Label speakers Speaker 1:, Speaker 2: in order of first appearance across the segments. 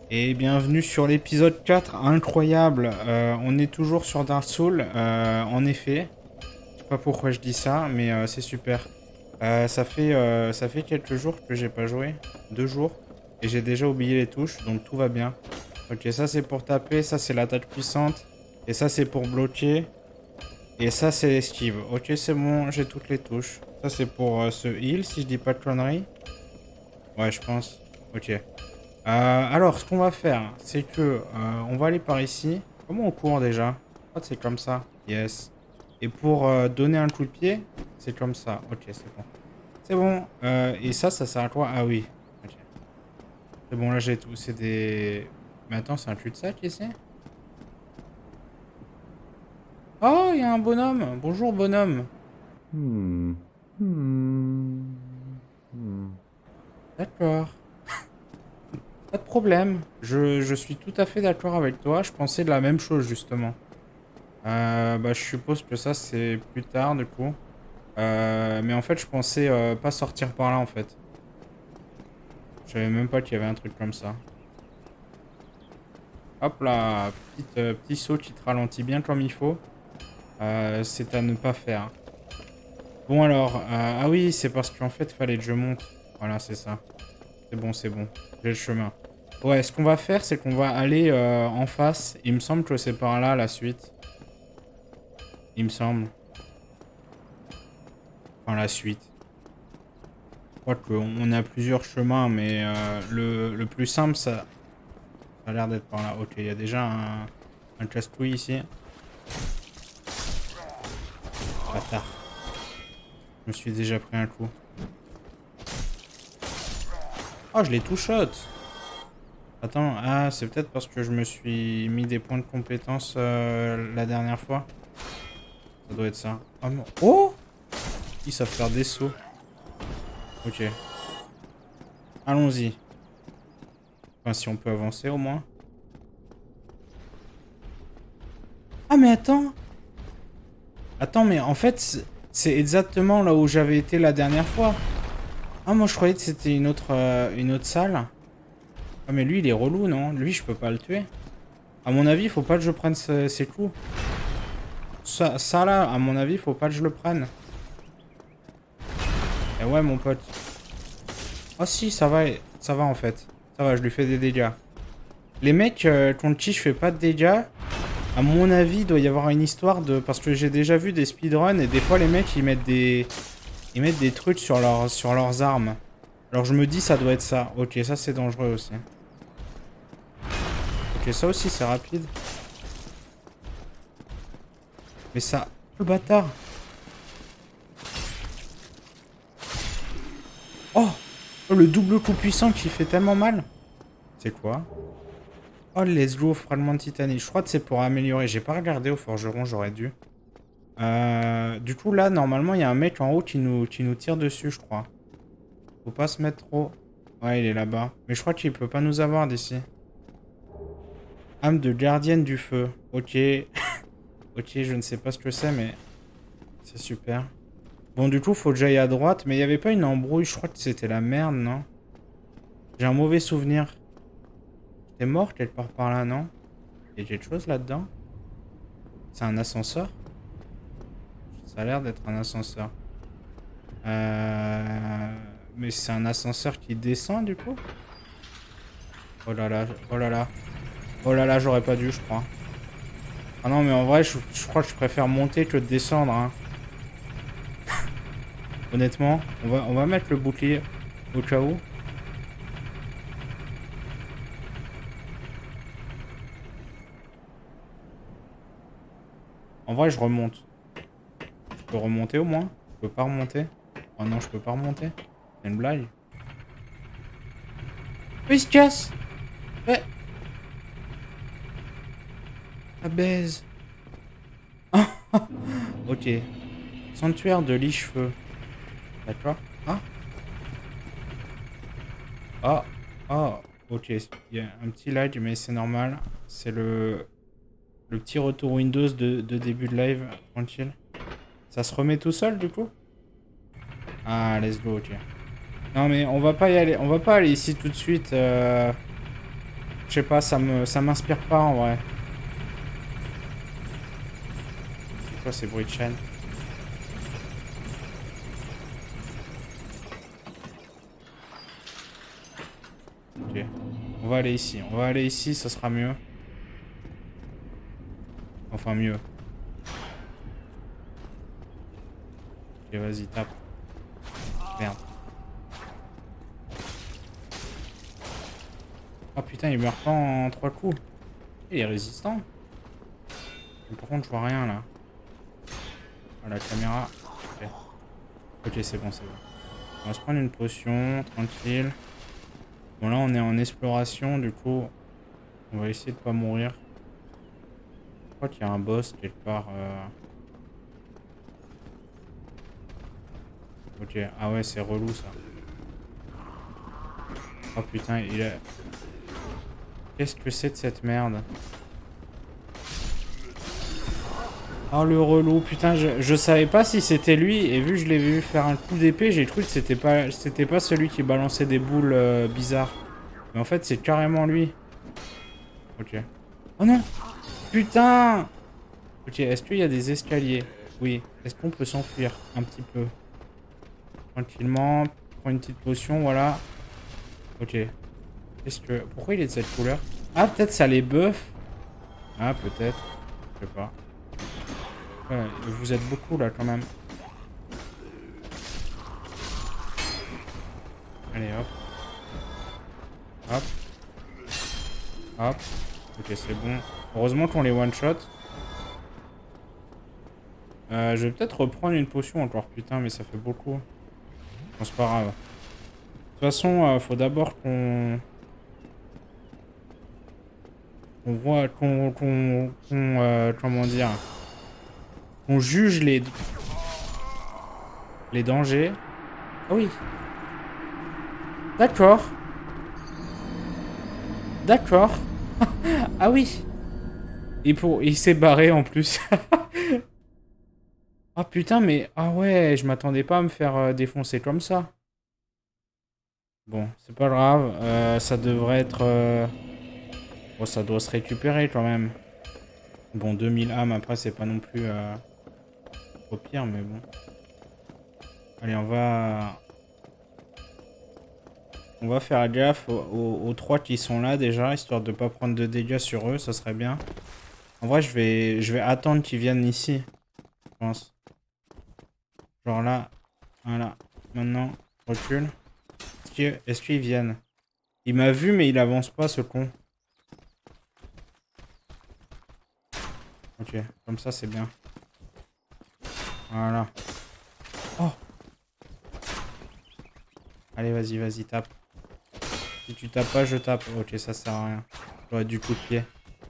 Speaker 1: Et bienvenue sur l'épisode 4, incroyable. On est toujours sur Dark Souls, en effet. Je sais pas pourquoi je dis ça, mais c'est super. Ça fait quelques jours que j'ai pas joué, 2 jours, et j'ai déjà oublié les touches, donc tout va bien. Ok, ça c'est pour taper, ça c'est l'attaque puissante, et ça c'est pour bloquer, et ça c'est l'esquive. Ok, c'est bon, j'ai toutes les touches. Ça c'est pour ce heal, si je dis pas de conneries. Ouais, je pense. Ok. Alors, ce qu'on va faire, c'est que on va aller par ici. Comment on court déjà? Je crois que c'est comme ça. Yes. Et pour donner un coup de pied, c'est comme ça. Ok, c'est bon. C'est bon. Et ça sert à quoi? Ah oui. Ok. C'est bon, là j'ai tout. C'est des... Mais attends, c'est un cul-de-sac ici? Oh, il y a un bonhomme. Bonjour, bonhomme.
Speaker 2: Hmm. Hmm. Hmm.
Speaker 1: D'accord. Pas de problème. Je suis tout à fait d'accord avec toi. Je pensais de la même chose, justement. Bah, je suppose que ça, c'est plus tard, du coup. Mais en fait, je pensais pas sortir par là, en fait. Je savais même pas qu'il y avait un truc comme ça. Hop là, petit saut qui te ralentit bien comme il faut. C'est à ne pas faire. Bon alors, ah oui, c'est parce qu'en fait, fallait que je monte. Voilà, c'est ça. C'est bon. J'ai le chemin. Ouais, ce qu'on va faire, c'est qu'on va aller en face. Il me semble que c'est par là, la suite. Il me semble. Enfin, la suite. Je crois qu'on a plusieurs chemins, mais le plus simple, ça a l'air d'être par là. Ok, il y a déjà un casse-couille ici. Bâtard. Je me suis déjà pris un coup. Oh, je l'ai tout shot. Attends, ah, c'est peut-être parce que je me suis mis des points de compétence la dernière fois. Ça doit être ça. Oh non. Oh! Ils savent faire des sauts. Ok. Allons-y. Enfin, si on peut avancer au moins. Ah, mais attends! Attends, mais en fait, c'est exactement là où j'avais été la dernière fois. Ah, moi je croyais que c'était une autre salle. Ah, mais lui il est relou, non? Lui je peux pas le tuer. À mon avis, faut pas que je prenne ses coups. Ça là, à mon avis, faut pas que je le prenne. Et ouais, mon pote. Ah si, ça va en fait. Ça va, je lui fais des dégâts. Les mecs contre qui je fais pas de dégâts, à mon avis, il doit y avoir une histoire de... Parce que j'ai déjà vu des speedruns et des fois les mecs ils mettent des... Ils mettent des trucs sur leurs armes. Alors je me dis ça doit être ça. Ok, ça c'est dangereux aussi. Ok, ça aussi c'est rapide. Mais ça... Le bâtard. Oh, oh, le double coup puissant qui fait tellement mal. C'est quoi? Oh, let's go, fragment de titanie. Je crois que c'est pour améliorer. J'ai pas regardé au forgeron, j'aurais dû. Du coup, là, normalement, il y a un mec en haut qui nous tire dessus, je crois. Faut pas se mettre trop... Ouais, il est là-bas. Mais je crois qu'il peut pas nous avoir d'ici. Âme de gardienne du feu. Ok. Ok, je ne sais pas ce que c'est, mais... C'est super. Bon, du coup, faut que j'aille à droite. Mais il n'y avait pas une embrouille. Je crois que c'était la merde, non? J'ai un mauvais souvenir. T'es mort quelque part par là, non? Il y a quelque chose là-dedans? C'est un ascenseur? Ça a l'air d'être un ascenseur. Mais c'est un ascenseur qui descend, du coup? Oh là là, oh là là. Oh là là, j'aurais pas dû, je crois. Ah non, mais en vrai, je crois que je préfère monter que descendre, hein. Honnêtement, on va mettre le bouclier au cas où. En vrai, je remonte. Je peux remonter au moins? Je peux pas remonter? Oh non, je peux pas remonter. C'est une blague. Oui, il se casse! Ouais. Ah, baise. Ok. Sanctuaire de Liche-Feu. D'accord. Ah. Ah. Ah. Ok. Il y a un petit lag, mais c'est normal. C'est le petit retour Windows de début de live. Tranquille. Ça se remet tout seul, du coup? Ah, let's go, ok. Non, mais on va pas y aller. On va pas aller ici tout de suite. Je sais pas, ça m'inspire pas en vrai. C'est quoi ces bruits de chaîne? Ok. On va aller ici. On va aller ici, ça sera mieux. Enfin mieux. Ok, vas-y, tape. Merde. Oh putain, il meurt pas en 3 coups. Il est résistant. Mais par contre, je vois rien là. Ah, la caméra. Ok, ok, c'est bon, c'est bon. On va se prendre une potion, tranquille. Bon, là, on est en exploration, du coup, on va essayer de pas mourir. Je crois qu'il y a un boss quelque part. Ok, ah ouais, c'est relou ça. Oh putain, il a... Qu'est-ce que c'est de cette merde? Oh le relou, putain, je savais pas si c'était lui, et vu que je l'ai vu faire un coup d'épée, j'ai cru que c'était pas celui qui balançait des boules bizarres. Mais en fait, c'est carrément lui. Ok. Oh non! Putain! Ok, est-ce qu'il y a des escaliers? Oui. Est-ce qu'on peut s'enfuir un petit peu? Tranquillement, prends une petite potion, voilà. Ok. Qu'est-ce que... Pourquoi il est de cette couleur? Ah, peut-être ça les buff? Ah, peut-être. Je sais pas. Ouais, vous êtes beaucoup là quand même. Allez, hop. Hop. Hop. Ok, c'est bon. Heureusement qu'on les one-shot. Je vais peut-être reprendre une potion encore, putain, mais ça fait beaucoup. Bon, c'est pas grave. De toute façon, faut d'abord qu'on voit, comment dire, qu'on juge les dangers. Ah oui. D'accord. D'accord. Ah oui. Il s'est barré en plus. Ah putain, mais... Ah ouais, je m'attendais pas à me faire défoncer comme ça. Bon, c'est pas grave. Ça devrait être... Bon, ça doit se récupérer quand même. Bon, 2000 âmes, après, c'est pas non plus au pire, mais bon. Allez, on va faire gaffe aux 3 qui sont là déjà, histoire de pas prendre de dégâts sur eux, ça serait bien. En vrai, je vais attendre qu'ils viennent ici, je pense. Genre là, voilà. Maintenant, recule. Est-ce qu'ils viennent? Il m'a vu, mais il avance pas, ce con. Ok, comme ça, c'est bien. Voilà. Oh! Allez, vas-y, vas-y, tape. Si tu tapes pas, je tape. Ok, ça sert à rien. J'aurais du coup de pied.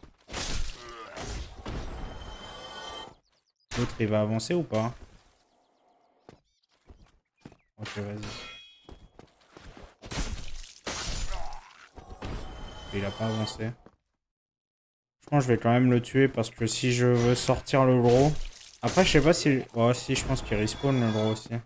Speaker 1: L'autre, il va avancer ou pas? Ok, vas-y. Il a pas avancé. Je pense que je vais quand même le tuer parce que si je veux sortir le gros... Après, je sais pas si... Oh, si, je pense qu'il respawn le gros aussi.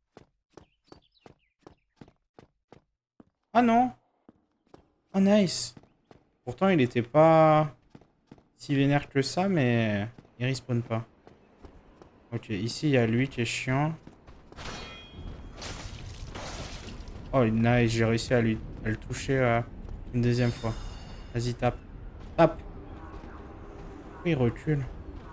Speaker 1: Ah non! Oh, nice! Pourtant, il était pas si vénère que ça, mais il respawn pas. Ok, ici, il y a lui qui est chiant. Oh, nice, j'ai réussi à le toucher une deuxième fois. Vas-y, tape. Tape! Il recule.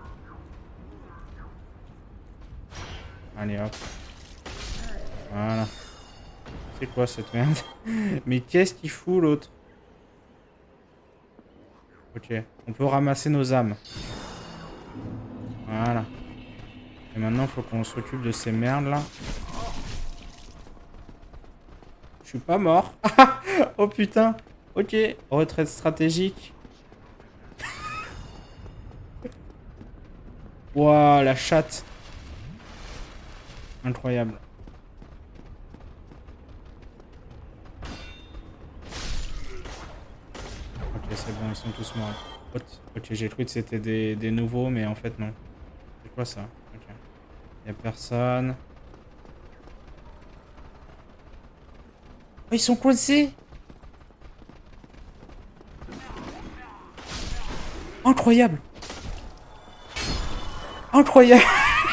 Speaker 1: Allez, hop. Voilà. C'est quoi cette merde? Mais qu'est-ce qu'il fout, l'autre? Ok, on peut ramasser nos âmes. Voilà. Et maintenant, il faut qu'on s'occupe de ces merdes là. Je suis pas mort. Oh putain. Ok, retraite stratégique. Waouh, la chatte. Incroyable. Ok, c'est bon, ils sont tous morts. Ok, j'ai cru que c'était des nouveaux, mais en fait non. C'est quoi ça? Ok. Y'a personne. Oh, ils sont coincés. Incroyable! Incroyable!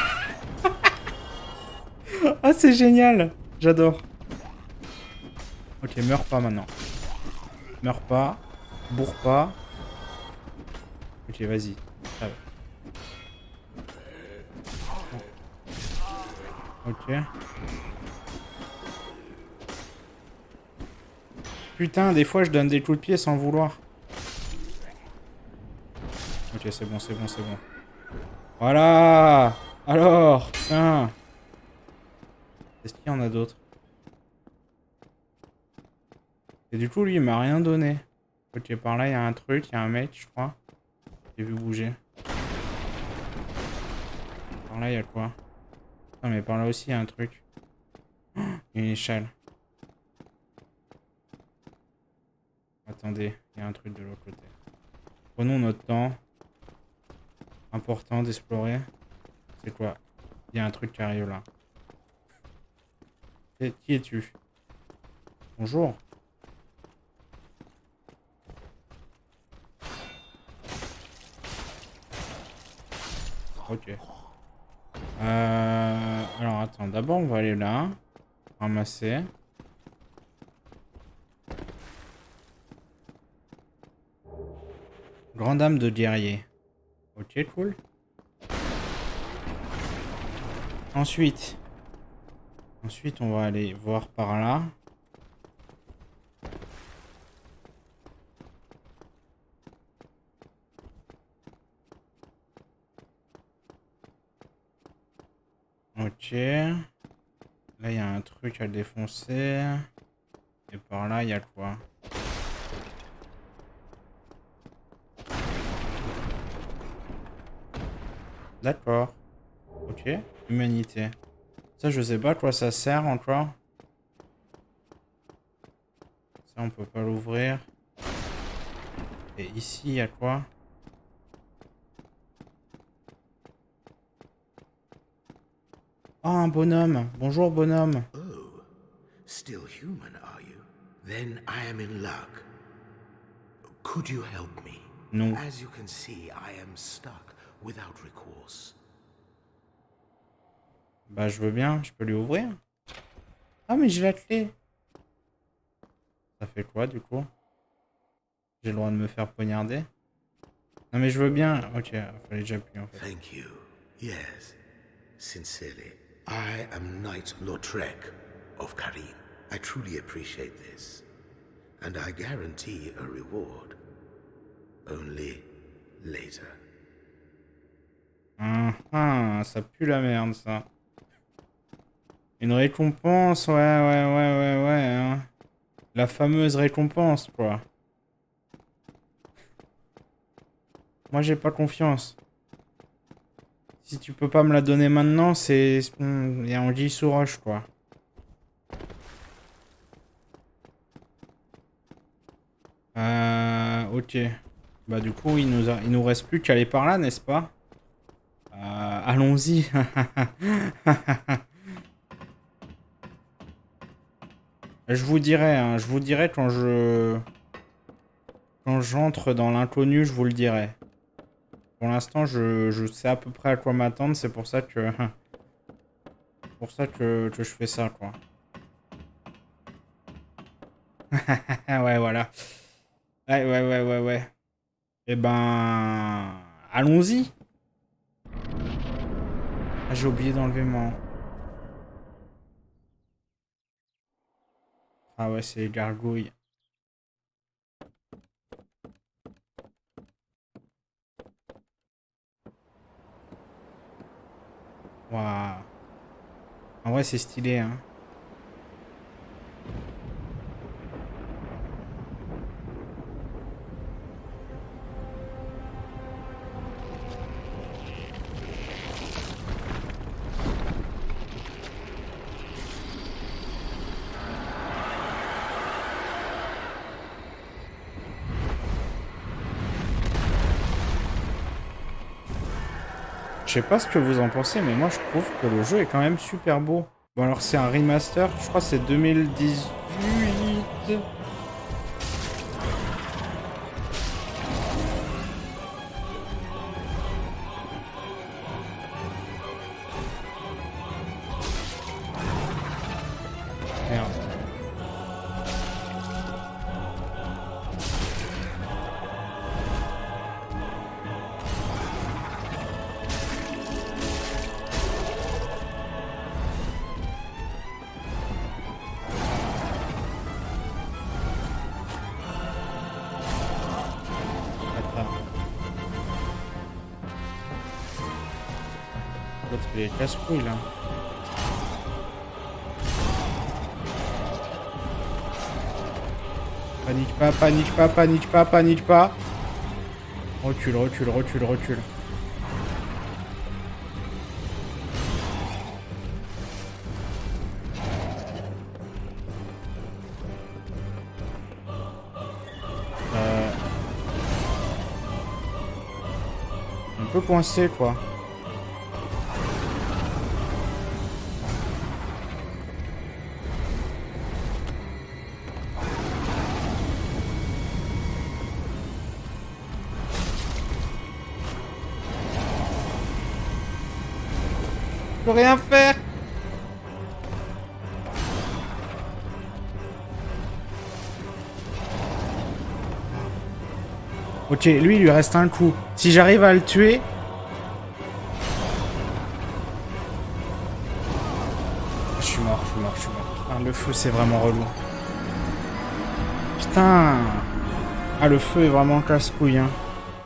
Speaker 1: Ah, c'est génial! J'adore. Ok, meurs pas maintenant. Meurs pas. Bourre pas. Ok, vas-y. Ok. Putain, des fois je donne des coups de pied sans vouloir. Ok, c'est bon, c'est bon, c'est bon. Voilà! Alors, tiens. Est-ce qu'il y en a d'autres? Et du coup, lui, il m'a rien donné. Ok, par là, il y a un truc, il y a un mec, je crois. J'ai vu bouger. Par là, il y a quoi? Non, mais par là aussi, il y a un truc. Oh, il y a une échelle. Attendez, il y a un truc de l'autre côté. Prenons notre temps. Important d'explorer. C'est quoi? Il y a un truc qui arrive là. Et qui es-tu? Bonjour. Ok. Alors attends, d'abord on va aller là. Ramasser. Grande âme de guerrier. Ok, cool. Ensuite, on va aller voir par là. Ok. Là, il y a un truc à défoncer. Et par là, il y a quoi? D'accord. Ok. Humanité. Ça, je sais pas à quoi ça sert encore. Ça, on peut pas l'ouvrir. Et ici, il y a quoi? Oh, un bonhomme. Bonjour, bonhomme.
Speaker 3: Oh, still human, are you? Then I am in luck. Could you help me?
Speaker 1: Non.
Speaker 3: As you can see, I am stuck without recourse.
Speaker 1: Bah, je veux bien. Je peux lui ouvrir. Ah, mais j'ai la clé. Ça fait quoi, du coup? J'ai le droit de me faire poignarder? Non, mais je veux bien. Ok, il fallait déjà appuyer, en fait.
Speaker 3: Thank you. Yes, sincerely. I am Knight Lautrec of Karim. I truly appreciate this. And I guarantee a reward. Only later.
Speaker 1: Ça pue la merde, ça. Une récompense, ouais, hein. La fameuse récompense, quoi. Moi, j'ai pas confiance. Si tu peux pas me la donner maintenant, c'est... Il y a anguille sous roche, quoi. Ok. Bah, du coup, il nous reste plus qu'à aller par là, n'est-ce pas? Allons-y. Je vous dirai, hein, quand j'entre dans l'inconnu, je vous le dirai. Pour l'instant, je sais à peu près à quoi m'attendre, c'est pour ça que... que je fais ça, quoi. Ouais, voilà. Ouais. Eh ben... Allons-y. Ah, j'ai oublié d'enlever mon... Ah ouais, c'est les gargouilles. Waouh. En vrai, c'est stylé, hein. Je sais pas ce que vous en pensez, mais moi je trouve que le jeu est quand même super beau. Bon alors c'est un remaster, je crois que c'est 2018. L'autre il est casse-couille là. Panique pas, panique pas, panique pas, panique pas. Recule, recule, recule, recule. Un peu coincé quoi. Je peux rien faire. Ok, lui, il lui reste un coup. Si j'arrive à le tuer... Je suis mort, je suis mort, je suis mort. Putain, le feu, c'est vraiment relou. Putain. Ah, le feu est vraiment casse-couille, hein.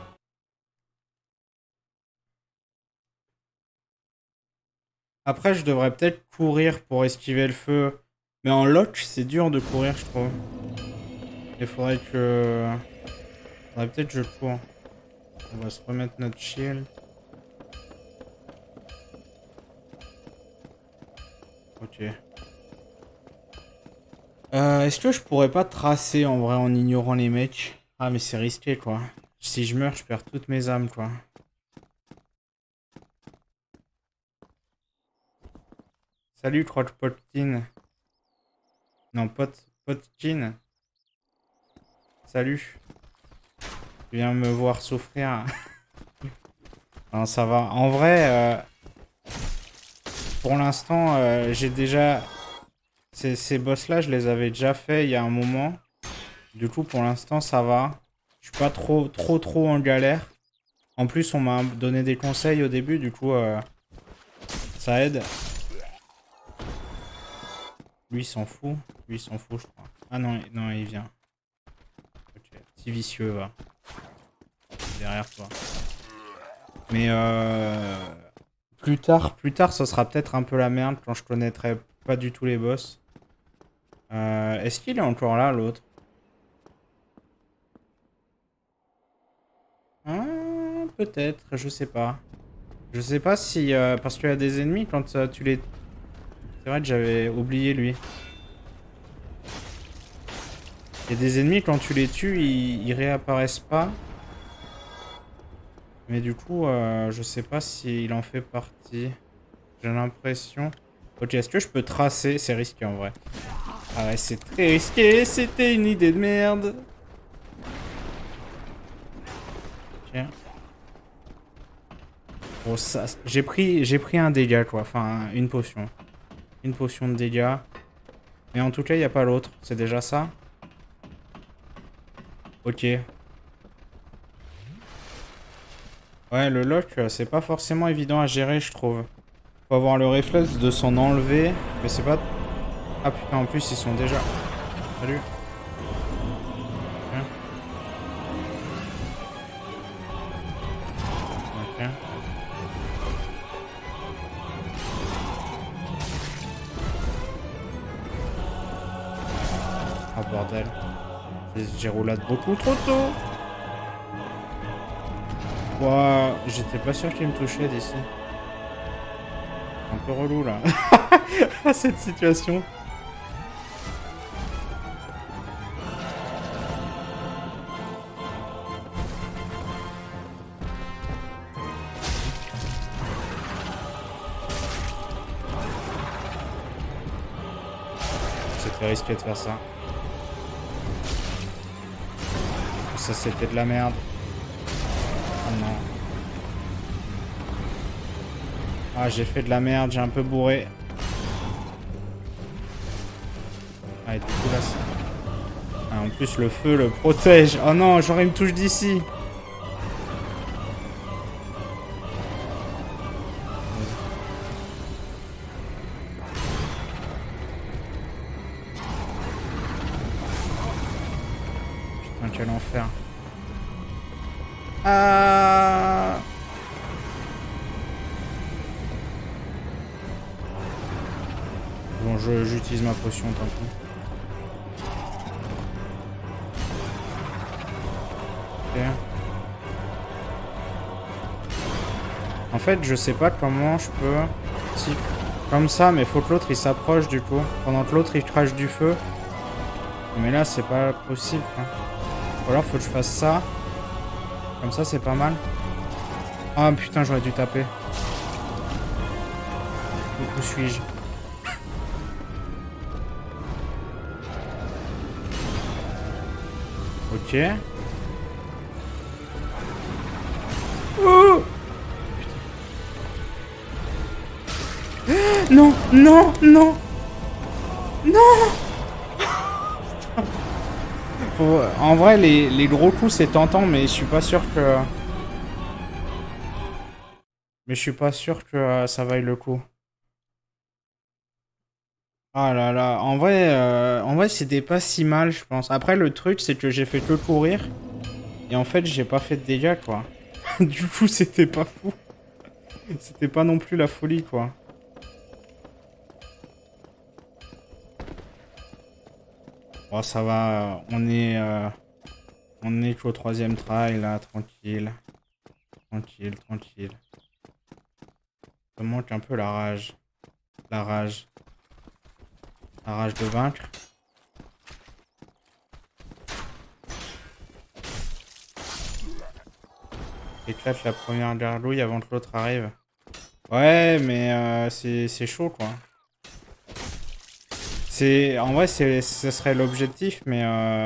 Speaker 1: Après, je devrais peut-être courir pour esquiver le feu. Mais en lock, c'est dur de courir, je trouve. Il faudrait que... Faudrait peut-être que je cours. On va se remettre notre shield. Ok. Est-ce que je pourrais pas tracer en vrai en ignorant les mecs? Ah mais c'est risqué quoi. Si je meurs, je perds toutes mes âmes quoi. Salut Crotchpotkin. Non, Potkin. Salut. Tu viens me voir souffrir. Non, ça va. En vrai, pour l'instant, j'ai déjà... Ces boss-là, je les avais déjà fait il y a un moment. Du coup, pour l'instant, ça va. Je suis pas trop en galère. En plus, on m'a donné des conseils au début, du coup, ça aide. Lui, il s'en fout. Lui, il s'en fout, je crois. Ah non, non, il vient. Ok, petit vicieux, va. Derrière toi. Mais plus tard, ça sera peut-être un peu la merde quand je connaîtrai pas du tout les boss. Est-ce qu'il est encore là, l'autre? Peut-être, je sais pas. Je sais pas si... parce qu'il y a des ennemis quand tu les... C'est vrai que j'avais oublié lui. Il y a des ennemis quand tu les tues, ils réapparaissent pas. Mais du coup, je sais pas s'il en fait partie. J'ai l'impression... Ok, est-ce que je peux tracer? C'est risqué en vrai. Ah ouais, c'est très risqué, c'était une idée de merde. Ok. Bon, ça... J'ai pris un dégât quoi, enfin une potion. Une potion de dégâts. Mais en tout cas, il n'y a pas l'autre. C'est déjà ça. Ok. Ouais, le lock, c'est pas forcément évident à gérer, je trouve. Faut avoir le réflexe de s'en enlever. Mais c'est pas... Ah putain, en plus, ils sont déjà... Salut. Ok. Ah bordel. J'ai roulé beaucoup trop tôt. Ouah, j'étais pas sûr qu'il me touchait d'ici. Un peu relou là. Cette situation. C'était risqué de faire ça. Ça c'était de la merde. Oh non. Ah j'ai fait de la merde, j'ai un peu bourré. Ah et du coup là c'est... Ah, en plus le feu le protège. Oh non, genre il me touche d'ici. Putain quel enfer. Bon, j'utilise ma potion, tant pis. Ok. En fait, je sais pas comment je peux... Si, comme ça, mais faut que l'autre il s'approche du coup. Pendant que l'autre il crache du feu. Mais là, c'est pas possible. Hein. Ou alors, faut que je fasse ça. Comme ça, c'est pas mal. Ah putain, j'aurais dû taper. Où suis-je? Ok. Oh non, non, non. Non. En vrai, les gros coups, c'est tentant, mais je suis pas sûr que... Mais je suis pas sûr que ça vaille le coup. Ah là là, en vrai c'était pas si mal, je pense. Après, le truc, c'est que j'ai fait que courir. Et en fait, j'ai pas fait de dégâts, quoi. Du coup, c'était pas fou. C'était pas non plus la folie, quoi. Bon, ça va, on est qu'au 3e try, là, tranquille. Tranquille, tranquille. Ça manque un peu la rage. La rage. La rage de vaincre. Éclate la première gargouille avant que l'autre arrive. Ouais, mais c'est chaud, quoi. En vrai, ce serait l'objectif, mais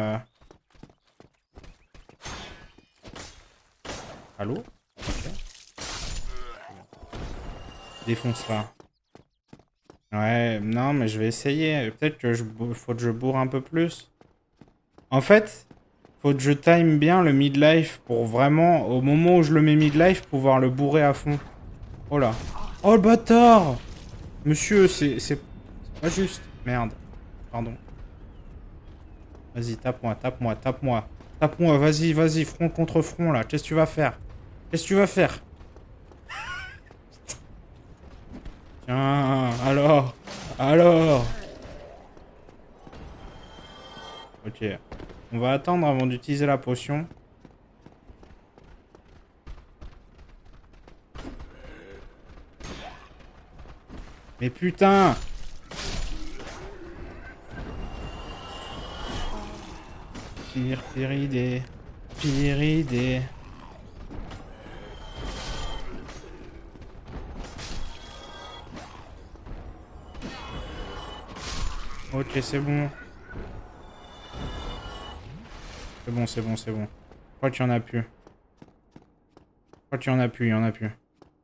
Speaker 1: Allô? Ok. Défonce là. Ouais, non, mais je vais essayer. Peut-être que faut que je bourre un peu plus. En fait, faut que je time bien le midlife pour vraiment, au moment où je le mets midlife, pouvoir le bourrer à fond. Oh là. Oh le bâtard! Monsieur, c'est pas juste. Merde. Pardon. Vas-y, tape-moi, tape-moi, tape-moi. Tape-moi, vas-y, vas-y, front contre front là. Qu'est-ce que tu vas faire? Qu'est-ce que tu vas faire? Tiens, alors. Ok. On va attendre avant d'utiliser la potion. Mais putain! Pire idée. Pire idée. Ok, c'est bon. C'est bon, c'est bon, c'est bon. Je crois qu'il y en a plus. Je crois qu'il y en a plus, il y en a plus.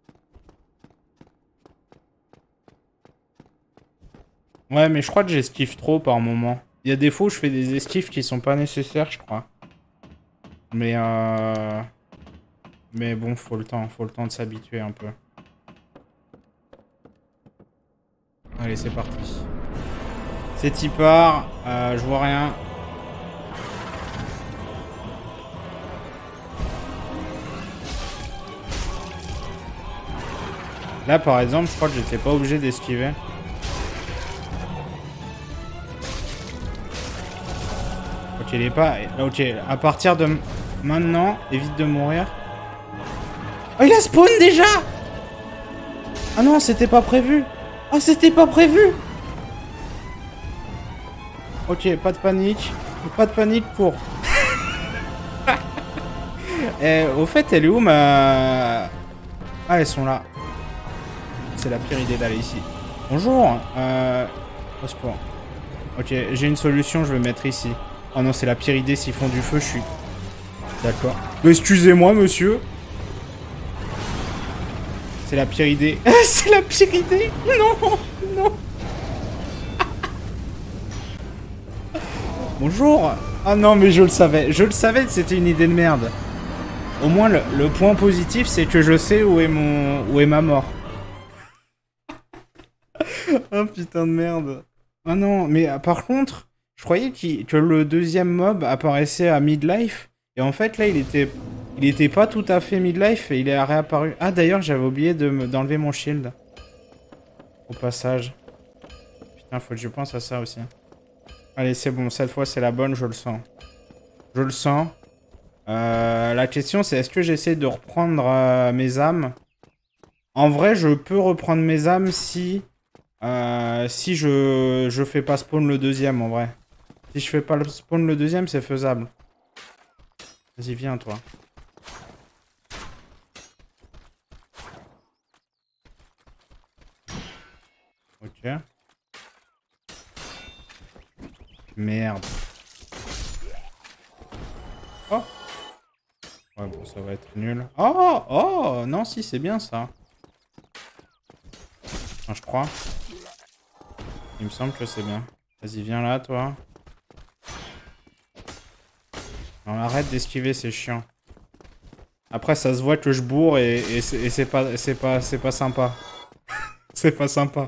Speaker 1: Ouais, mais je crois que j'esquive trop par moment. Il y a des fois où je fais des esquives qui sont pas nécessaires, je crois. Mais bon, faut le temps de s'habituer un peu. Allez, c'est parti. C'est y part, je vois rien. Là, par exemple, je crois que j'étais pas obligé d'esquiver. Ok, il est pas... Ok, à partir de maintenant, évite de mourir. Oh, il a spawn déjà! Ah non, c'était pas prévu. Ah, c'était pas prévu. Ok, pas de panique. Pas de panique pour... au fait, elle est où ma... Ah, elles sont là. C'est la pire idée d'aller ici. Bonjour. Au secours. Ok, j'ai une solution, je vais mettre ici. Oh non, c'est la pire idée, s'ils font du feu, je suis... D'accord. Excusez-moi, monsieur. C'est la pire idée. C'est la pire idée. Non, non. Bonjour. Ah non, mais je le savais. Je le savais que c'était une idée de merde. Au moins, le point positif, c'est que je sais où est ma mort. Oh putain de merde. Ah non, mais par contre, je croyais que le deuxième mob apparaissait à midlife. Et en fait, là, il était pas tout à fait midlife et il est réapparu. Ah, d'ailleurs, j'avais oublié d'enlever mon shield. Au passage. Tiens, faut que je pense à ça aussi. Allez, c'est bon. Cette fois, c'est la bonne, je le sens. Je le sens. La question, c'est est-ce que j'essaie de reprendre mes âmes? En vrai, je peux reprendre mes âmes si... si je fais pas spawn le deuxième, en vrai. Si je fais pas le spawn le deuxième, c'est faisable. Vas-y, viens, toi. Ok. Merde. Oh. Ouais, bon, ça va être nul. Oh, oh, non, si, c'est bien, ça. Enfin, je crois. Il me semble que c'est bien. Vas-y, viens là, toi. Non, arrête d'esquiver, c'est chiant. Après, ça se voit que je bourre et c'est pas sympa. C'est pas sympa.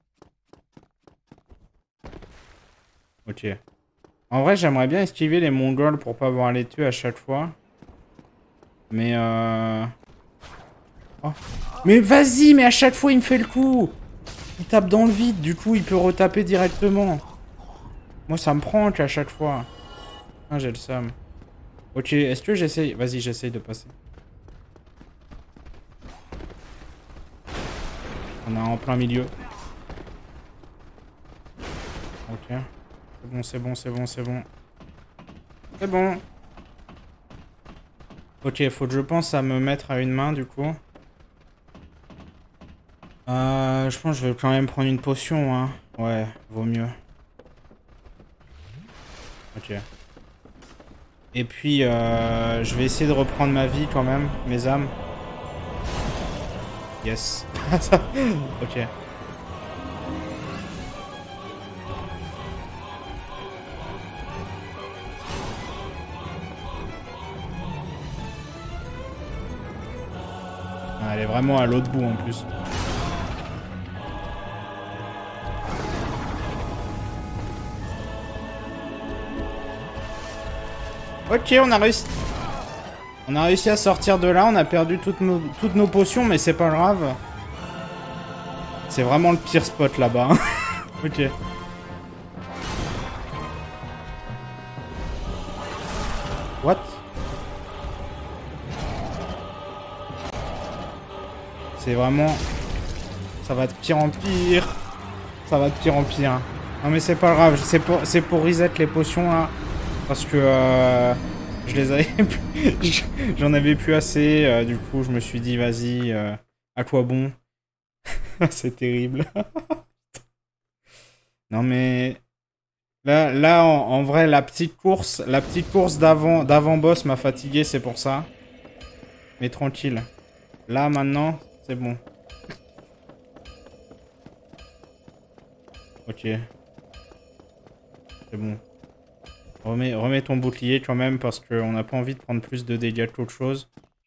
Speaker 1: Ok. En vrai, j'aimerais bien esquiver les Mongols pour pas avoir les tuer à chaque fois. Mais oh. Mais vas-y, mais à chaque fois, il me fait le coup. Il tape dans le vide, du coup, il peut retaper directement. Moi, ça me prend qu'à chaque fois. Ah, j'ai le seum. Ok, est-ce que j'essaye... Vas-y, j'essaye de passer. On est en plein milieu. Ok. C'est bon, c'est bon, c'est bon, c'est bon. C'est bon. Ok, faut que je pense à me mettre à une main, du coup. Je pense que je vais quand même prendre une potion, hein. Ouais, vaut mieux. Ok. Et puis, je vais essayer de reprendre ma vie quand même, mes âmes. Yes. Ok. Ah, elle est vraiment à l'autre bout en plus. Ok, on a réussi. On a réussi à sortir de là. On a perdu toutes nos potions, mais c'est pas grave. C'est vraiment le pire spot là-bas. Ok. What? C'est vraiment... Ça va de pire en pire. Ça va de pire en pire. Non mais c'est pas grave. C'est pour reset les potions là. Parce que je les avais plus... J'en avais plus assez. Du coup, je me suis dit, vas-y, à quoi bon? C'est terrible. Non mais... Là en vrai, la petite course d'avant-boss m'a fatigué, c'est pour ça. Mais tranquille. Là, maintenant, c'est bon. Ok. C'est bon. Remets ton bouclier quand même parce qu'on n'a pas envie de prendre plus de dégâts qu'autre chose.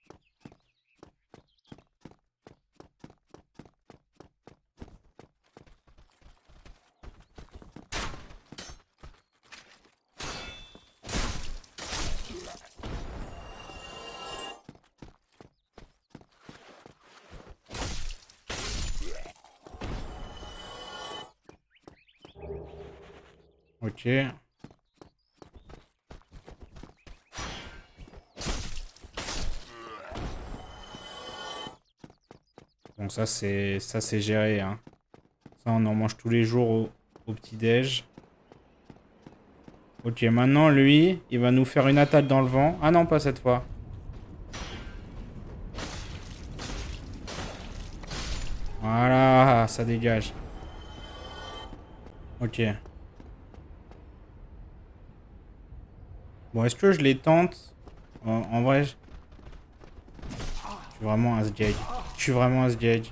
Speaker 1: Ok. Bon, ça c'est géré, hein. Ça, on en mange tous les jours au petit-déj. Ok, maintenant, lui, il va nous faire une attaque dans le vent. Ah non, pas cette fois. Voilà, ça dégage. Ok. Bon, est-ce que je les tente? En vrai, je suis vraiment un sgeg. Je suis vraiment un sgeg.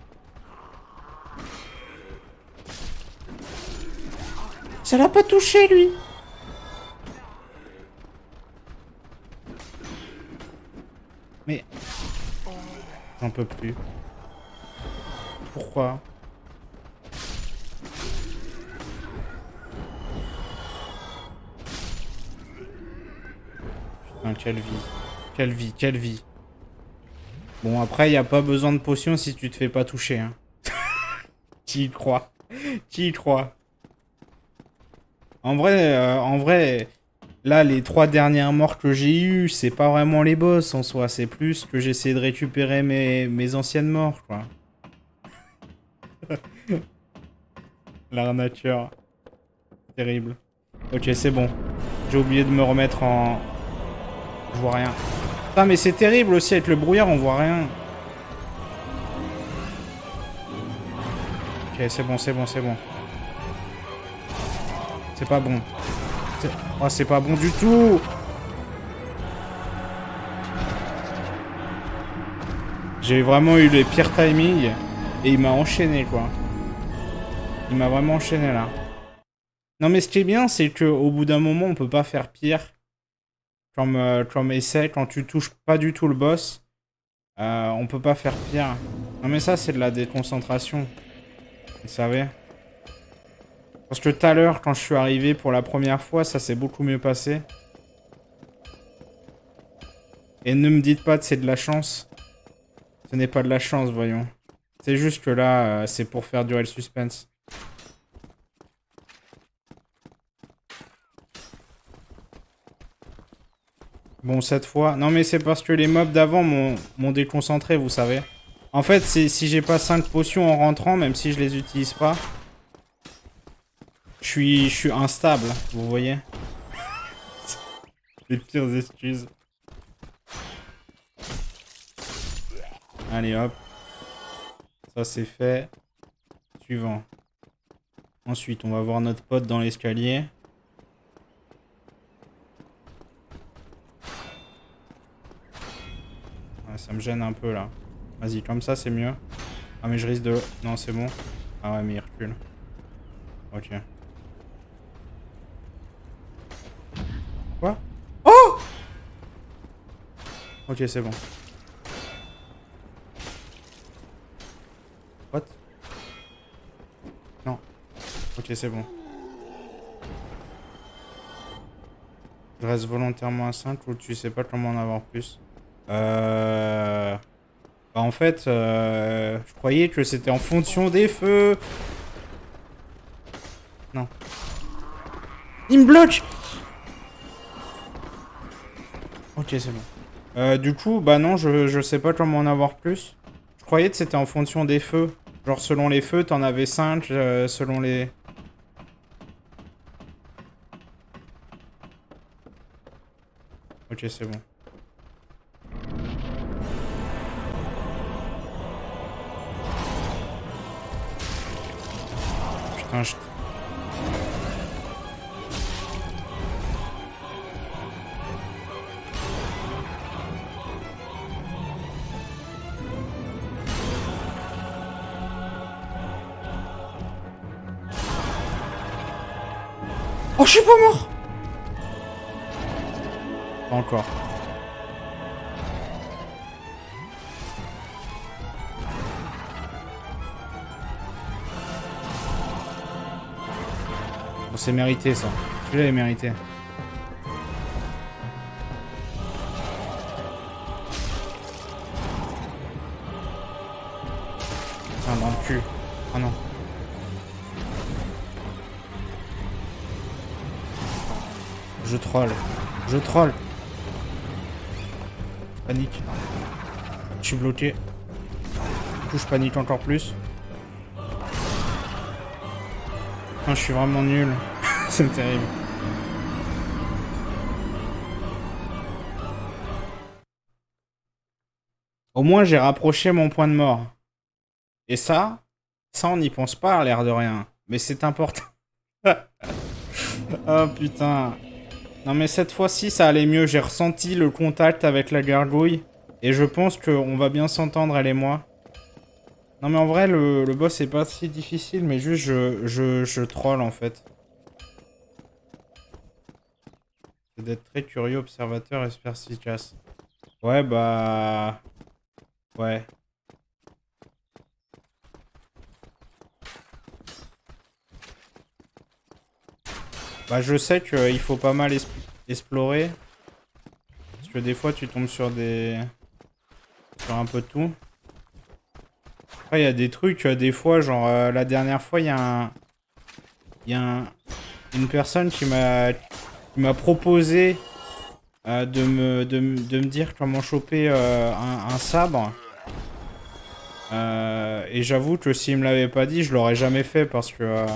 Speaker 1: Ça l'a pas touché, lui. Mais... J'en peux plus. Pourquoi? Putain, quelle vie. Quelle vie, quelle vie. Bon, après, il n'y a pas besoin de potion si tu te fais pas toucher. Hein. Qui y croit? Qui y croit? En vrai, là, les 3 dernières morts que j'ai eues, c'est pas vraiment les boss en soi. C'est plus que j'essaie de récupérer mes anciennes morts, quoi. L'arnature. Terrible. Ok, c'est bon. J'ai oublié de me remettre en... Je vois rien. Putain, mais c'est terrible aussi, avec le brouillard, on voit rien. Ok, c'est bon, c'est bon, c'est bon. C'est pas bon. Oh, c'est pas bon du tout. J'ai vraiment eu les pires timings. Et il m'a enchaîné, quoi. Il m'a vraiment enchaîné, là. Non, mais ce qui est bien, c'est qu'au bout d'un moment, on peut pas faire pire. Comme essai, quand tu touches pas du tout le boss, on peut pas faire pire. Non, mais ça, c'est de la déconcentration. Vous savez? Parce que tout à l'heure, quand je suis arrivé pour la première fois, ça s'est beaucoup mieux passé. Et ne me dites pas que c'est de la chance. Ce n'est pas de la chance, voyons. C'est juste que là, c'est pour faire durer le suspense. Bon, cette fois... Non, mais c'est parce que les mobs d'avant m'ont déconcentré, vous savez. En fait, si j'ai pas 5 potions en rentrant, même si je les utilise pas, je suis instable, vous voyez. Les pires excuses. Allez, hop. Ça, c'est fait. Suivant. Ensuite, on va voir notre pote dans l'escalier. Ouais, ça me gêne un peu, là. Vas-y, comme ça, c'est mieux. Ah, mais je risque de... Non, c'est bon. Ah ouais, mais il recule. Ok. Quoi? Oh! Ok, c'est bon. What? Non. Ok, c'est bon. Je reste volontairement à 5 ou tu sais pas comment en avoir plus? Bah en fait, je croyais que c'était en fonction des feux. Non. Il me bloque! Ok, c'est bon. Du coup, bah non, je sais pas comment en avoir plus. Je croyais que c'était en fonction des feux. Genre, selon les feux, t'en avais 5, selon les... Ok, c'est bon. Putain, je... Oh, je suis pas mort! Pas encore. Bon, c'est mérité, ça. Celui-là est mérité. Putain, dans le cul. Oh non. Je troll. Je troll. Panique. Je suis bloqué. Du coup, je panique encore plus. Putain, je suis vraiment nul. C'est terrible. Au moins, j'ai rapproché mon point de mort. Et ça on n'y pense pas, à l'air de rien. Mais c'est important. Oh putain. Non mais cette fois-ci, ça allait mieux. J'ai ressenti le contact avec la gargouille. Et je pense qu'on va bien s'entendre, elle et moi. Non mais en vrai, le boss est pas si difficile, mais juste je troll en fait. C'est d'être très curieux, observateur et perspicace. Ouais bah... Ouais. Bah je sais qu'il faut pas mal explorer. Parce que des fois tu tombes sur des... Sur un peu de tout. Après il y a des trucs, des fois, genre la dernière fois il y a un... Il y a une personne qui m'a proposé de me dire comment choper un sabre. Et j'avoue que s'il me l'avait pas dit, je l'aurais jamais fait parce que...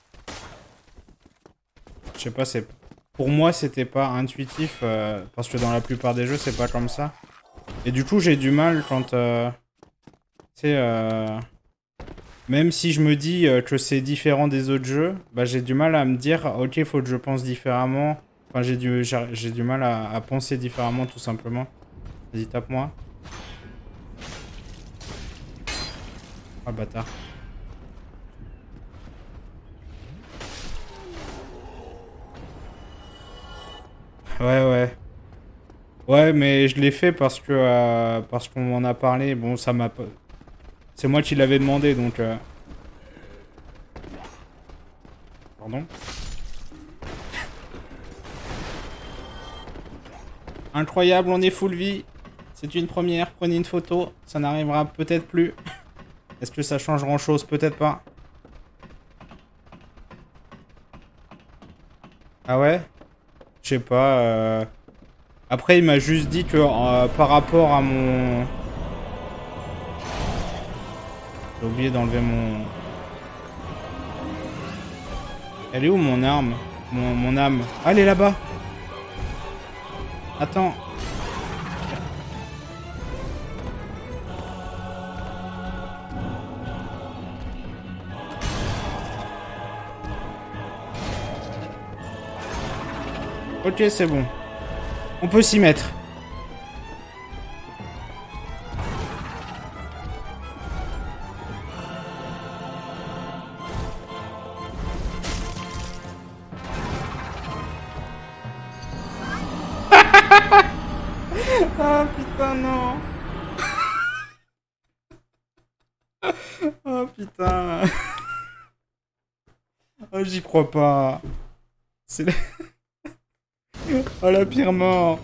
Speaker 1: je sais pas, pour moi, c'était pas intuitif parce que dans la plupart des jeux, c'est pas comme ça. Et du coup, j'ai du mal quand... tu sais... même si je me dis que c'est différent des autres jeux, bah j'ai du mal à me dire, ok, faut que je pense différemment. Enfin, j'ai du mal à penser différemment, tout simplement. Vas-y, tape-moi. Ah, bâtard. Ouais. Ouais, mais je l'ai fait parce qu'on m'en a parlé. Bon, ça m'a pas... C'est moi qui l'avais demandé, donc... Pardon. Incroyable, on est full vie. C'est une première, prenez une photo. Ça n'arrivera peut-être plus. Est-ce que ça change grand-chose? Peut-être pas. Ah ouais? Je sais pas. Après, il m'a juste dit que par rapport à mon... J'ai oublié d'enlever mon... Elle est où mon arme? Mon âme? Ah, elle est là-bas. Attends. Ok, c'est bon. On peut s'y mettre. Ah putain, non. Oh putain. Oh, j'y crois pas. C'est la... Oh, la pire mort.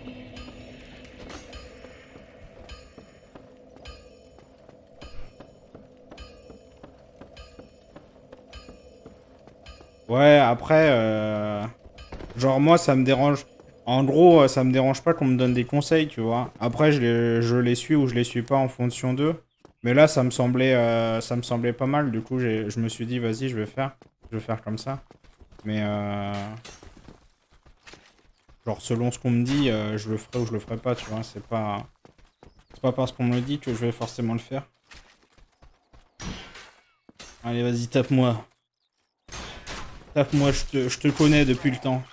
Speaker 1: Ouais, après, genre moi, ça me dérange. En gros, ça me dérange pas qu'on me donne des conseils, tu vois. Après, je les suis ou je les suis pas en fonction d'eux. Mais là, ça me semblait pas mal. Du coup, je me suis dit, vas-y, je vais faire comme ça. Mais genre, selon ce qu'on me dit, je le ferai ou je le ferai pas, tu vois. C'est pas parce qu'on me le dit que je vais forcément le faire. Allez, vas-y, tape-moi. Tape-moi, je te connais depuis le temps.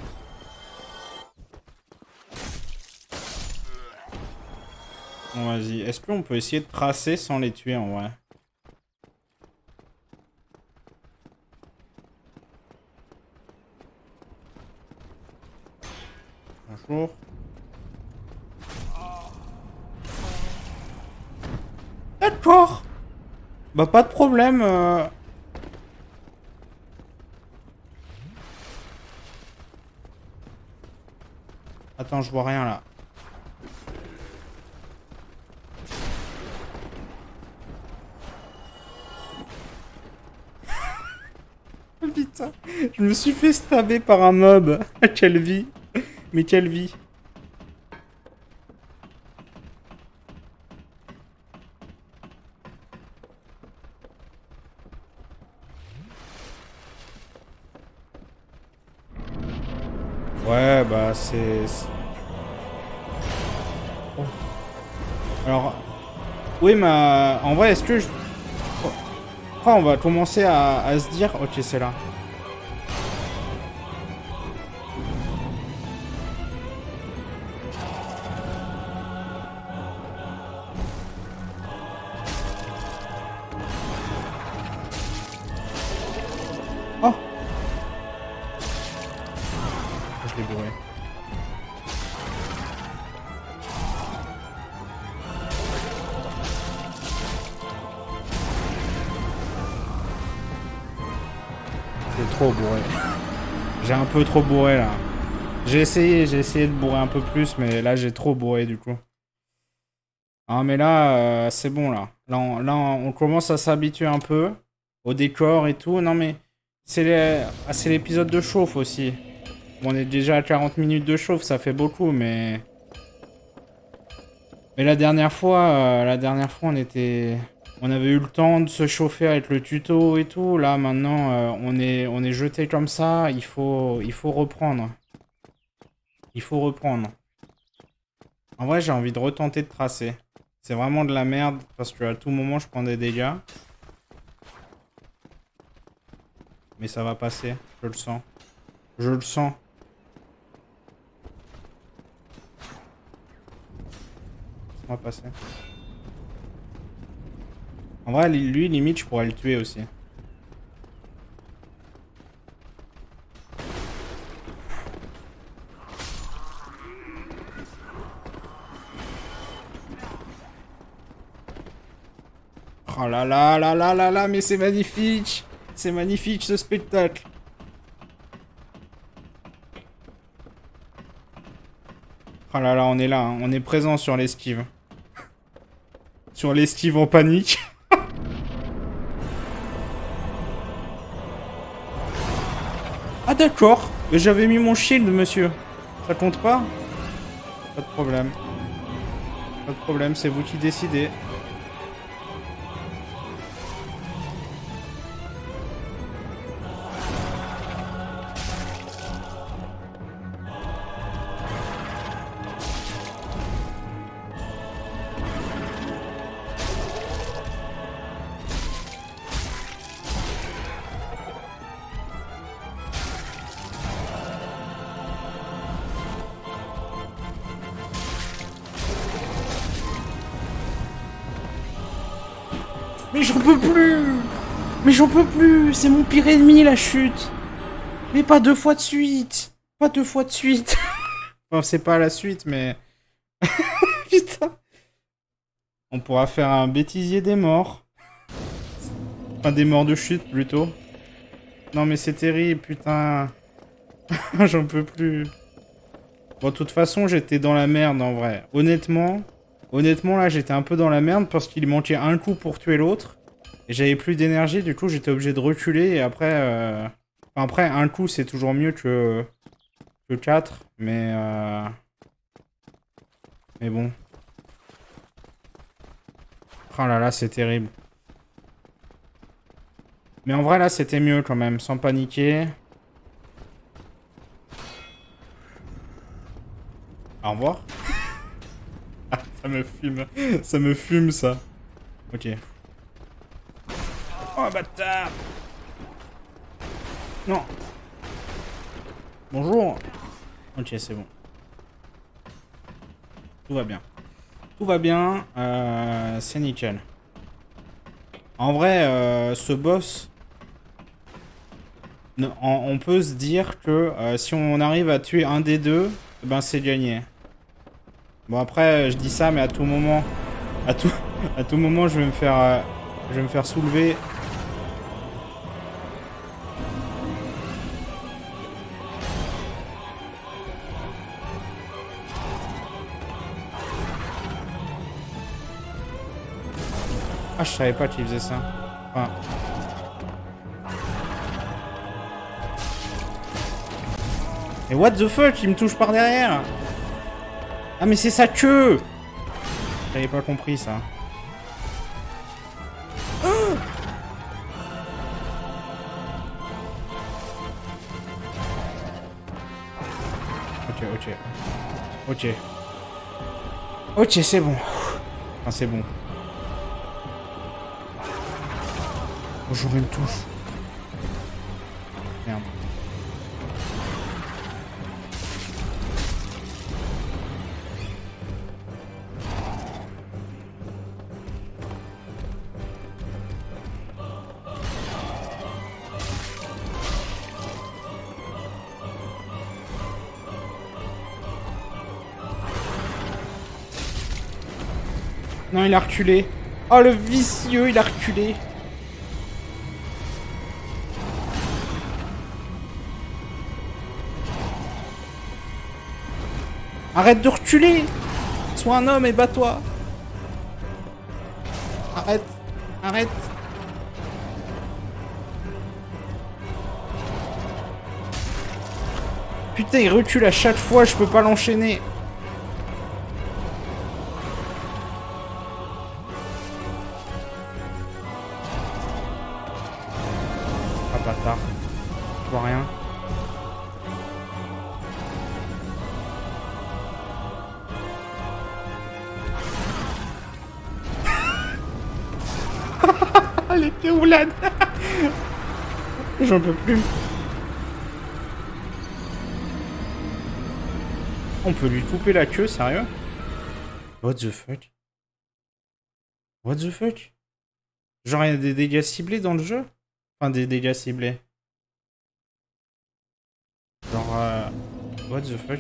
Speaker 1: Bon, vas-y. Est-ce qu'on peut essayer de tracer sans les tuer, en vrai? Bonjour. D'accord. Bah, pas de problème. Attends, je vois rien, là. Putain, je me suis fait stabber par un mob. Quelle vie. Mais quelle vie. Ouais, bah c'est... Oh. Alors... Oui, mais en vrai, est-ce que je... Oh, on va commencer à se dire... Ok, c'est là. Oh. Je l'ai bourré. J'ai trop bourré. J'ai un peu trop bourré là. J'ai essayé de bourrer un peu plus, mais là j'ai trop bourré du coup. Ah mais là, c'est bon là. Là, on commence à s'habituer un peu au décor et tout. Non mais C'est l'épisode de chauffe aussi. Bon, on est déjà à 40 minutes de chauffe, ça fait beaucoup, mais... Mais la dernière fois, on était... On avait eu le temps de se chauffer avec le tuto et tout. Là, maintenant, on est jeté comme ça. Il faut reprendre. Il faut reprendre. En vrai, j'ai envie de retenter de tracer. C'est vraiment de la merde parce qu'à tout moment, je prends des dégâts. Mais ça va passer. Je le sens. Je le sens. Ça va passer. En vrai, lui, limite, je pourrais le tuer aussi. Oh là là là là là là, mais c'est magnifique! C'est magnifique ce spectacle! Oh là là, on est là, hein. On est présent sur l'esquive. Sur l'esquive en panique. Ah d'accord, mais j'avais mis mon shield, monsieur. Ça compte pas? Pas de problème. Pas de problème, c'est vous qui décidez. Mais j'en peux plus! Mais j'en peux plus! C'est mon pire ennemi, la chute! Mais pas 2 fois de suite! Pas 2 fois de suite! Enfin, c'est pas la suite, mais... Putain! On pourra faire un bêtisier des morts. Enfin, des morts de chute, plutôt. Non, mais c'est terrible, putain! J'en peux plus. Bon, de toute façon, j'étais dans la merde, en vrai. Honnêtement, là, j'étais un peu dans la merde parce qu'il manquait un coup pour tuer l'autre. Et j'avais plus d'énergie, du coup, j'étais obligé de reculer. Et après, enfin, après un coup, c'est toujours mieux que 4. Mais bon. Oh là là, c'est terrible. Mais en vrai, là, c'était mieux quand même, sans paniquer. Au revoir. Ça me fume. Ça me fume, ça. Ok. Oh, bâtard! Non. Bonjour. Ok, c'est bon. Tout va bien. Tout va bien. C'est nickel. En vrai, ce boss... On peut se dire que si on arrive à tuer un des deux, ben c'est gagné. Bon après, je dis ça, mais à tout moment... À tout moment, je vais me faire soulever. Ah, je savais pas qu'il faisait ça. Enfin... Et what the fuck, il me touche par derrière. Ah mais c'est sa queue. J'avais pas compris ça. Oh, ok. Ok, c'est bon. Enfin, c'est bon. Oh, j'aurais une touche. Merde. Non, il a reculé. Oh, le vicieux, il a reculé. Arrête de reculer. Sois un homme et bats-toi. Arrête. Arrête. Putain, il recule à chaque fois, je peux pas l'enchaîner. Ah bâtard. Je vois rien. Les roulades. J'en peux plus. On peut lui couper la queue, sérieux? What the fuck? What the fuck? Genre il y a des dégâts ciblés dans le jeu? Enfin des dégâts ciblés. Genre what the fuck?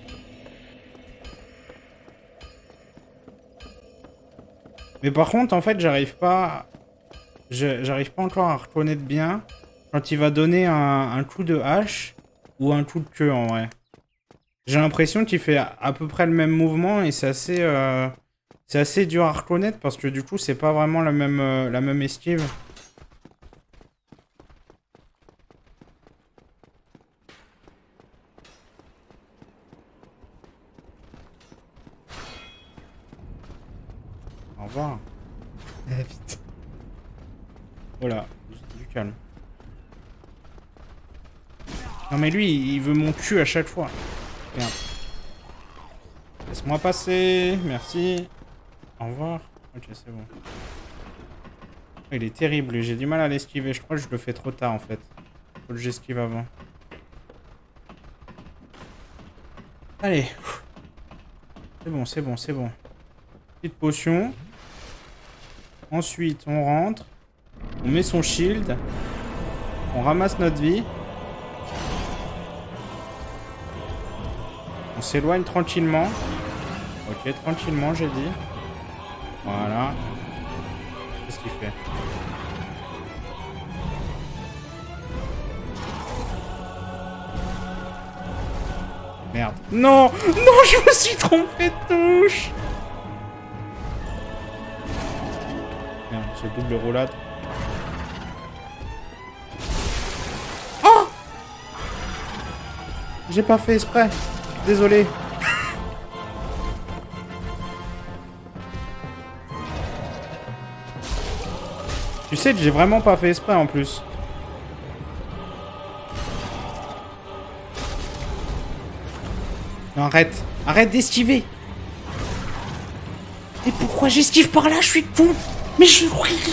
Speaker 1: Mais par contre en fait j'arrive pas... J'arrive pas encore à reconnaître bien quand il va donner un coup de hache ou un coup de queue en vrai. J'ai l'impression qu'il fait à peu près le même mouvement et c'est assez dur à reconnaître parce que du coup c'est pas vraiment la même esquive. Au revoir. Vite. Voilà, du calme. Non mais lui, il veut mon cul à chaque fois. Merde. Laisse-moi passer, merci. Au revoir. Ok, c'est bon. Il est terrible, j'ai du mal à l'esquiver. Je crois que je le fais trop tard en fait. Faut que j'esquive avant. Allez. C'est bon, c'est bon, c'est bon. Petite potion. Ensuite, on rentre. On met son shield. On ramasse notre vie. On s'éloigne tranquillement. Ok, tranquillement, j'ai dit. Voilà. Qu'est-ce qu'il fait? Merde. Non! Non, je me suis trompé de touche! Merde, j'ai double roulade. Oh! J'ai pas fait exprès. Désolé. Tu sais que j'ai vraiment pas fait exprès en plus. Non, arrête. Arrête d'esquiver. Et pourquoi j'esquive par là? Je suis con. Mais je...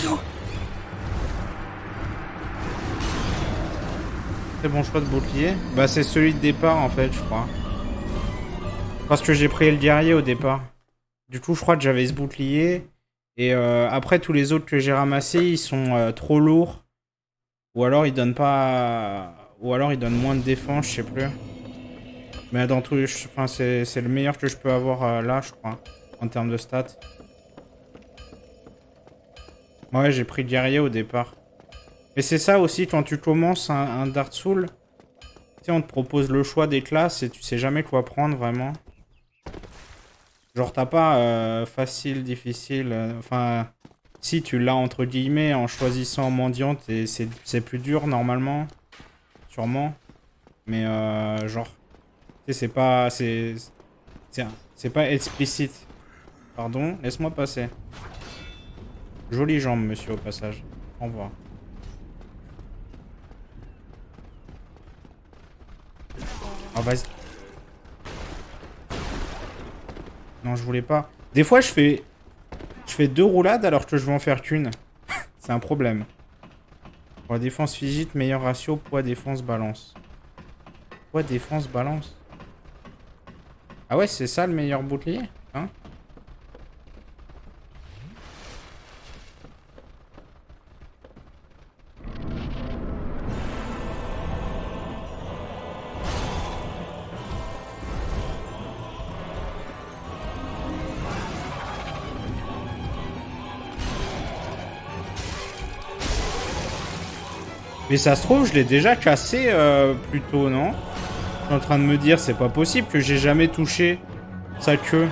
Speaker 1: C'est bon choix de bouclier. Bah c'est celui de départ en fait, je crois. Parce que j'ai pris le guerrier au départ. Du coup, je crois que j'avais ce bouclier. Et après, tous les autres que j'ai ramassés, ils sont trop lourds. Ou alors, ils donnent pas... Ou alors, ils donnent moins de défense, je sais plus. Mais dans tous les... Enfin, c'est le meilleur que je peux avoir là, je crois. En termes de stats. Ouais, j'ai pris guerrier au départ. Mais c'est ça aussi, quand tu commences un Dark Souls. Tu sais, on te propose le choix des classes et tu sais jamais quoi prendre, vraiment. Genre, t'as pas facile, difficile... Enfin, si tu l'as entre guillemets en choisissant mendiante, et c'est plus dur normalement. Sûrement. Mais genre... Tu sais, c'est pas... C'est pas explicite. Pardon, laisse-moi passer. Jolie jambe, monsieur, au passage. Au revoir. Oh, vas-y. Non, je voulais pas. Des fois, je fais 2 roulades alors que je vais en faire qu'une. C'est un problème. Pour la défense physique, meilleur ratio, poids, défense, balance. Poids, défense, balance. Ah ouais, c'est ça le meilleur bouclier, hein? Mais ça se trouve, je l'ai déjà cassé plus tôt, non? Je suis en train de me dire, c'est pas possible que j'ai jamais touché sa queue.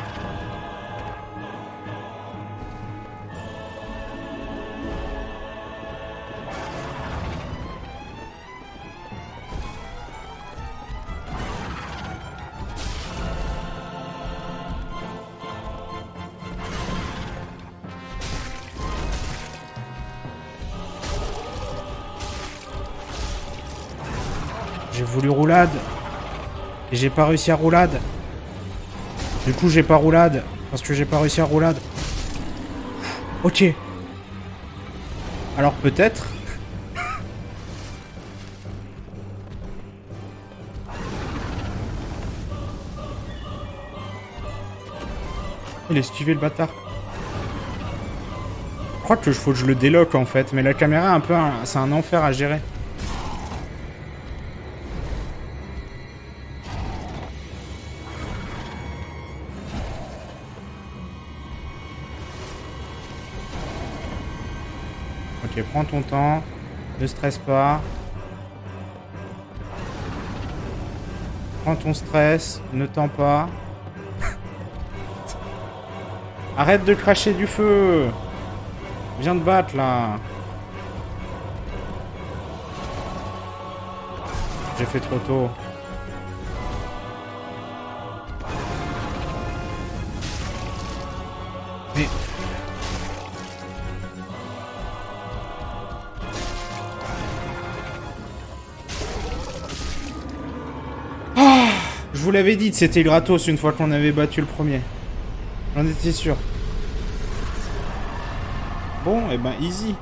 Speaker 1: J'ai voulu roulade. Et j'ai pas réussi à roulade. Du coup, j'ai pas roulade. Parce que j'ai pas réussi à roulade. Ok. Alors peut-être... Il a esquivé le bâtard. Je crois que faut que je le déloque en fait. Mais la caméra, un peu, c'est un enfer à gérer. Ok, prends ton temps. Ne stresse pas. Prends ton stress. Ne tends pas. Arrête de cracher du feu. Viens te battre là. J'ai fait trop tôt. Mais... Ah, je vous l'avais dit, c'était gratos une fois qu'on avait battu le premier. J'en étais sûr. Bon, et ben easy.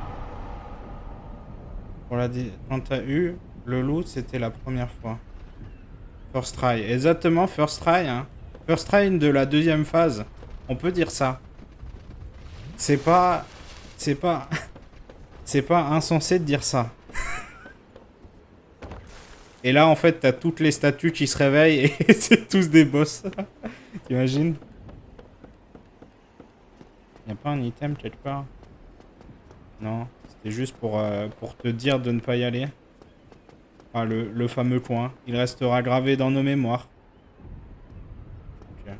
Speaker 1: Quand t'as eu le loot, c'était la première fois. First try. Exactement, first try. Hein. First try de la deuxième phase. On peut dire ça. C'est pas... C'est pas... C'est pas insensé de dire ça. Et là, en fait, t'as toutes les statues qui se réveillent et c'est tous des boss. T'imagines? Y'a pas un item quelque part? Non, c'était juste pour te dire de ne pas y aller. Ah, le fameux coin. Il restera gravé dans nos mémoires. Ok.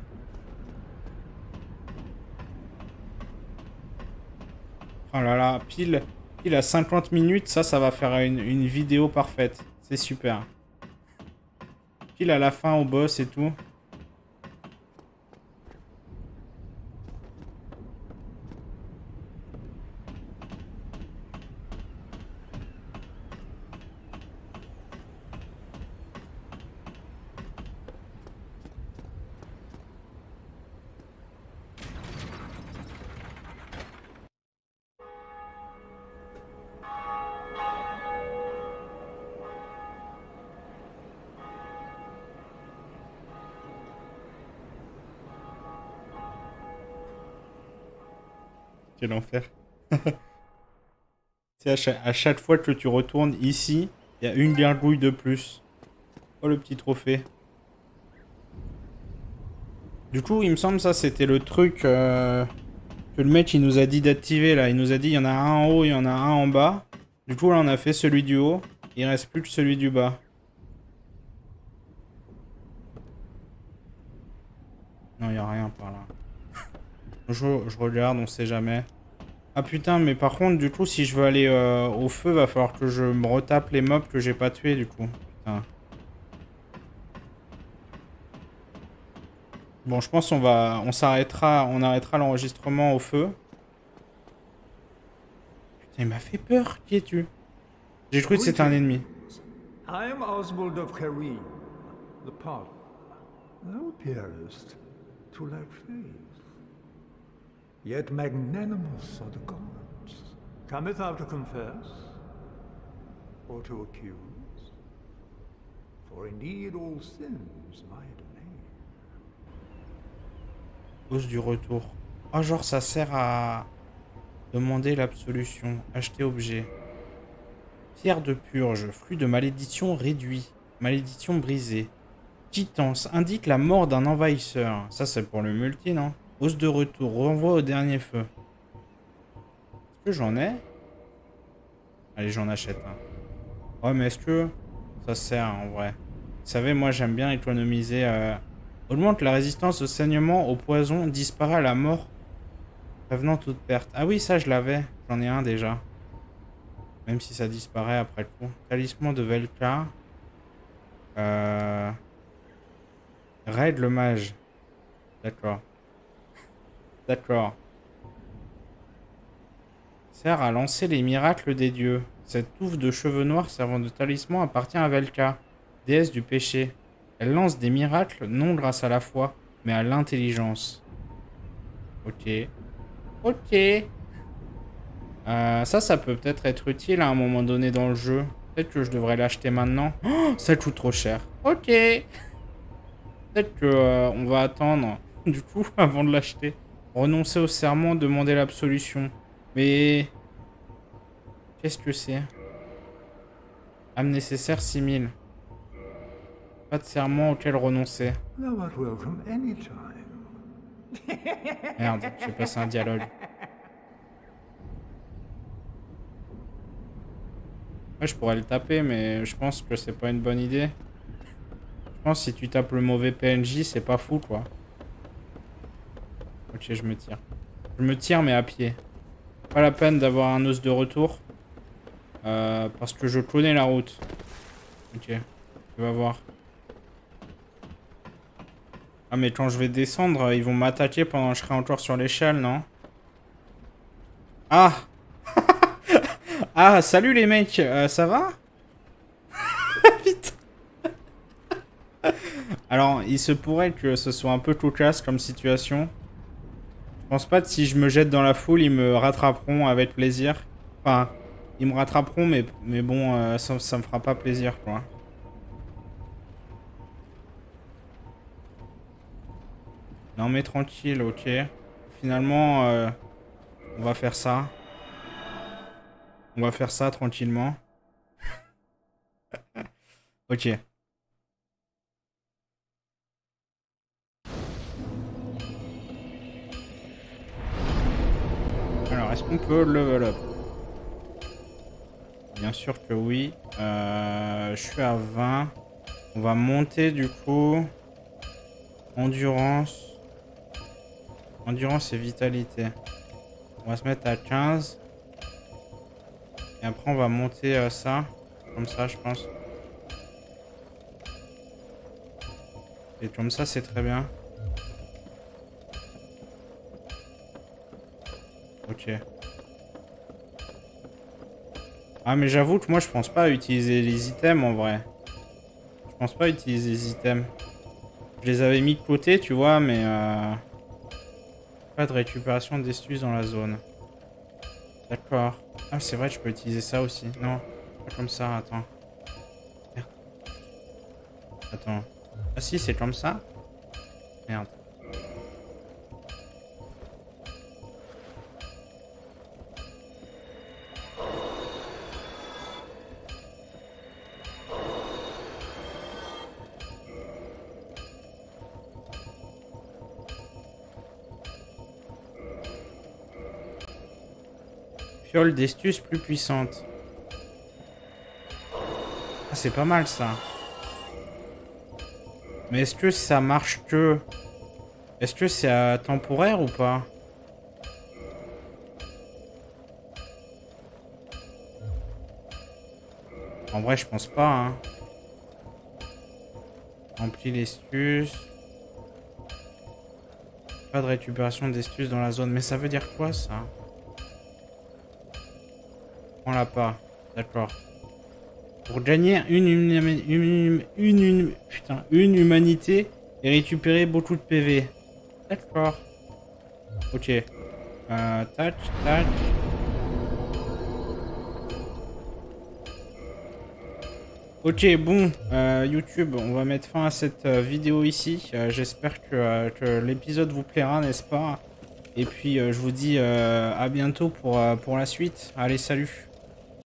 Speaker 1: Oh là là, pile à 50 minutes, ça va faire une vidéo parfaite. C'est super. Pile à la fin au boss et tout. Quel enfer. À chaque fois que tu retournes ici, il y a une gargouille de plus. Oh, le petit trophée. Du coup, il me semble ça, c'était le truc que le mec il nous a dit d'activer là. Il nous a dit il y en a un en haut, il y en a un en bas. Du coup, là, on a fait celui du haut. Il reste plus que celui du bas. Non, il n'y a rien par là. Je regarde, on sait jamais. Ah putain, mais par contre, du coup, si je veux aller au feu, va falloir que je me retape les mobs que j'ai pas tués, du coup. Putain. Bon, je pense on arrêtera l'enregistrement au feu. Putain, il m'a fait peur. Qui es-tu? J'ai cru que c'était un ennemi.
Speaker 4: I am Oswald of Carim, the Pardoner. Thou appearest to lack faith. Yet magnanimous are the gods. Cometh thou to confess, or to accuse? For indeed all sins my domain.
Speaker 1: Cause du retour. Ah, genre ça sert à demander l'absolution. Acheter objet. Pierre de purge. Flux de malédiction réduit. Malédiction brisée. Quittance. Indique la mort d'un envahisseur. Ça c'est pour le multi, non? Hausse de retour. Renvoi au dernier feu. Est-ce que j'en ai? Allez, j'en achète un. Ouais, mais est-ce que ça sert en vrai? Vous savez, moi j'aime bien économiser. Augmente la résistance au saignement, au poison, disparaît à la mort, prévenant toute perte. Ah oui, ça je l'avais. J'en ai un déjà. Même si ça disparaît après le coup. Talisman de Velka. Raid le mage. D'accord. D'accord. Sert à lancer les miracles des dieux. Cette touffe de cheveux noirs servant de talisman appartient à Velka, déesse du péché. Elle lance des miracles non grâce à la foi, mais à l'intelligence. Ok. Ok. Ça peut peut-être être utile à un moment donné dans le jeu. Peut-être que je devrais l'acheter maintenant. Oh, ça coûte trop cher. Ok. Peut-être que on va attendre, du coup, avant de l'acheter. Renoncer au serment, demander l'absolution. Mais... Qu'est-ce que c'est? Âme nécessaire 6000. Pas de serment auquel renoncer.
Speaker 4: Thou art welcome anytime.
Speaker 1: Merde, j'ai passé un dialogue. Ouais, je pourrais le taper, mais je pense que c'est pas une bonne idée. Je pense que si tu tapes le mauvais PNJ, c'est pas fou, quoi. Ok, je me tire. Je me tire, mais à pied. Pas la peine d'avoir un os de retour. Parce que je connais la route. Ok, tu vas voir. Ah, mais quand je vais descendre, ils vont m'attaquer pendant que je serai encore sur l'échelle, non? Ah! Ah, salut les mecs, ça va? Putain. Alors, il se pourrait que ce soit un peu cocasse comme situation. Je pense pas que si je me jette dans la foule, ils me rattraperont avec plaisir. Enfin, ils me rattraperont, mais bon, ça me fera pas plaisir, quoi. Non, mais tranquille, ok. Finalement, on va faire ça. On va faire ça tranquillement. Ok. Alors, est-ce qu'on peut level up? Bien sûr que oui. Je suis à 20. On va monter du coup. Endurance. Endurance et vitalité. On va se mettre à 15. Et après, on va monter ça. Comme ça, je pense. Et comme ça, c'est très bien. Ok. Ah, mais j'avoue que moi, je pense pas à utiliser les items, en vrai. Je pense pas utiliser les items. Je les avais mis de côté, tu vois, mais... Pas de récupération d'estus dans la zone. D'accord. Ah, c'est vrai, je peux utiliser ça aussi. Non, pas comme ça, attends. Merde. Attends. Ah si, c'est comme ça? Merde. Fiole d'estus plus puissante. Ah, c'est pas mal ça. Mais est-ce que ça marche que... Est-ce que c'est temporaire ou pas? En vrai, je pense pas, hein. Remplis l'estus. Pas de récupération d'estus dans la zone. Mais ça veut dire quoi, ça? On l'a pas. D'accord. Pour gagner une humanité et récupérer beaucoup de PV. D'accord. Ok. Tac, tac. Ok, bon, YouTube, on va mettre fin à cette vidéo ici. J'espère que l'épisode vous plaira, n'est-ce pas? Et puis, je vous dis à bientôt pour la suite. Allez, salut!